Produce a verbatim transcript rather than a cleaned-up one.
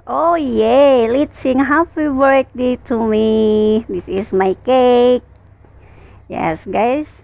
Oh yay! Let's sing happy birthday to me. This is my cake. Yes, guys.